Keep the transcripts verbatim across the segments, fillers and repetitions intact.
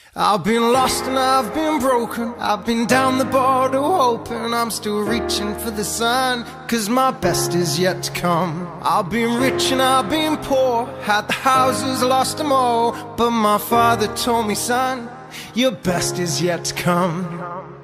I've been lost and I've been broken, I've been down the border hoping I'm still reaching for the sun, cause my best is yet to come. I've been rich and I've been poor, had the houses, lost them all, but my father told me, son, your best is yet to come.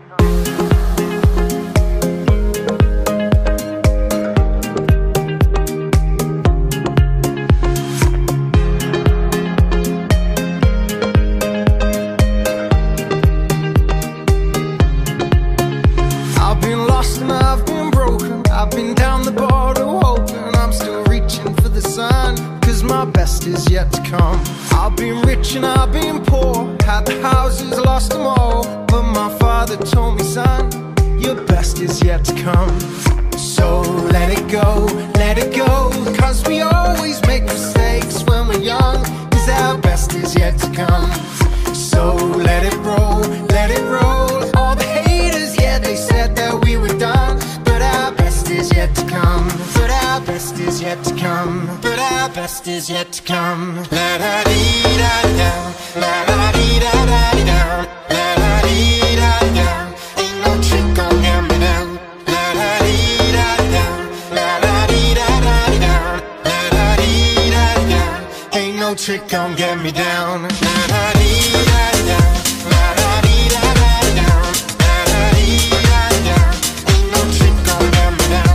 My best is yet to come. I've been rich and I've been poor, had the houses, lost them all, but my father told me, son, your best is yet to come. So let it go, let it go, cause we always make mistakes when we're young, cause our best is yet to come. So let it roll, let it roll. All the haters, yeah, they said that we were done, but our best is yet to come. But our best is yet to come. But our best is yet to come. La da dee da da, la da dee da da dee da, la da dee da da. Ain't no trick gon' get me down. La da dee da da, la da dee da da dee da, la da dee da da. Ain't no trick gon' get me down. La da dee da da, la da dee da da dee da, la da dee da da. Ain't no trick gon' get me down.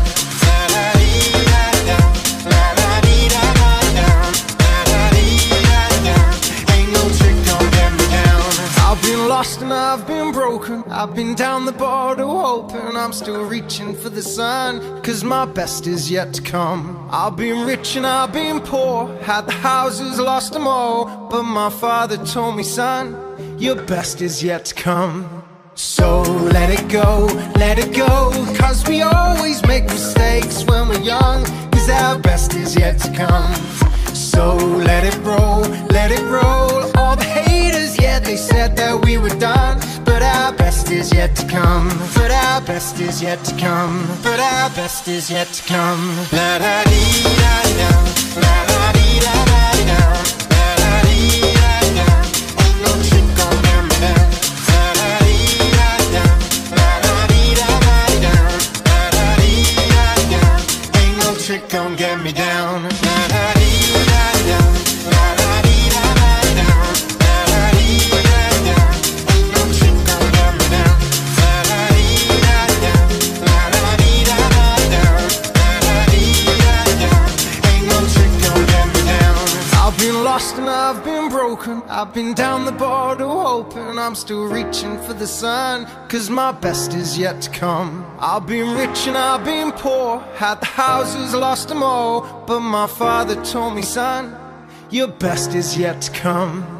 Lost and I've been broken, I've been down the border hoping I'm still reaching for the sun, cause my best is yet to come. I've been rich and I've been poor, had the houses, lost them all, but my father told me, son, your best is yet to come. So let it go, let it go, cause we always make mistakes when we're young, cause our best is yet to come. So let it roll, let it roll. All the haters, yeah, they said that we were done, but our best is yet to come. But our best is yet to come. But our best is yet to come. La da dee da da, la da dee da da dee da, la da dee da da. Ain't no trick gon' get me down. La da dee da da, la da dee da da dee da, la da dee da da. Ain't no trick gon' get me down. La da dee. Lost and I've been broken, I've been down the border hoping I'm still reaching for the sun, cause my best is yet to come. I've been rich and I've been poor, had the houses, lost them all, but my father told me, son, your best is yet to come.